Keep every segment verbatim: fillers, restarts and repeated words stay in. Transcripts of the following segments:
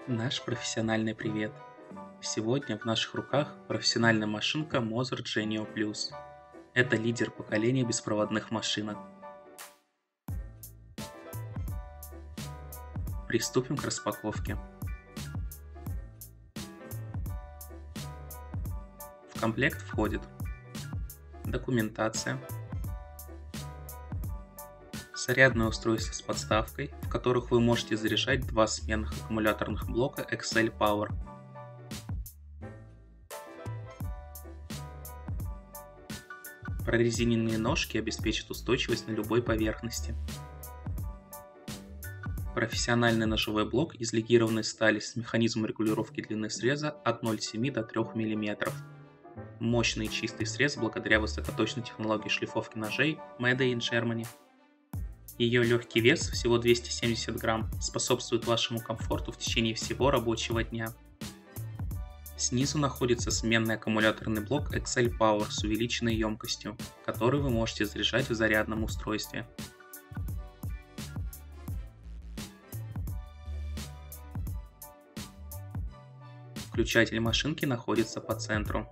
Наш профессиональный привет! Сегодня в наших руках профессиональная машинка Mozart Genio Plus. Это лидер поколения беспроводных машинок. Приступим к распаковке. В комплект входит документация, зарядное устройство с подставкой, в которых вы можете заряжать два сменных аккумуляторных блока икс эль Power, прорезиненные ножки обеспечат устойчивость на любой поверхности, профессиональный ножевой блок из легированной стали с механизмом регулировки длины среза от ноль целых семи десятых до трёх миллиметров, мощный и чистый срез благодаря высокоточной технологии шлифовки ножей Made in Germany. Ее легкий вес, всего двести семьдесят грамм, способствует вашему комфорту в течение всего рабочего дня. Снизу находится сменный аккумуляторный блок икс эль Power с увеличенной емкостью, который вы можете заряжать в зарядном устройстве. Включатель машинки находится по центру.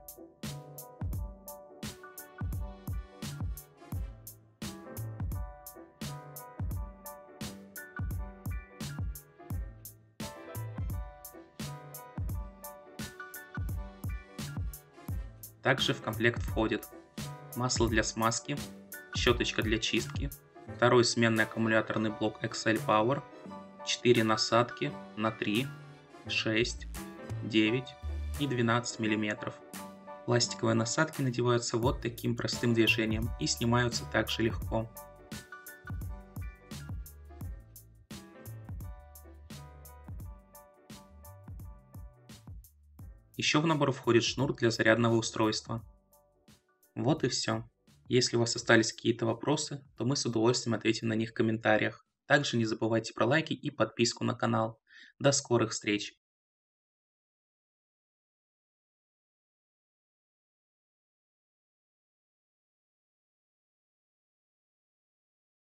Также в комплект входит масло для смазки, щеточка для чистки, второй сменный аккумуляторный блок икс эль Power, четыре насадки на три, шесть, девять и двенадцать миллиметров. Пластиковые насадки надеваются вот таким простым движением и снимаются также легко. Еще в набор входит шнур для зарядного устройства. Вот и все. Если у вас остались какие-то вопросы, то мы с удовольствием ответим на них в комментариях. Также не забывайте про лайки и подписку на канал. До скорых встреч!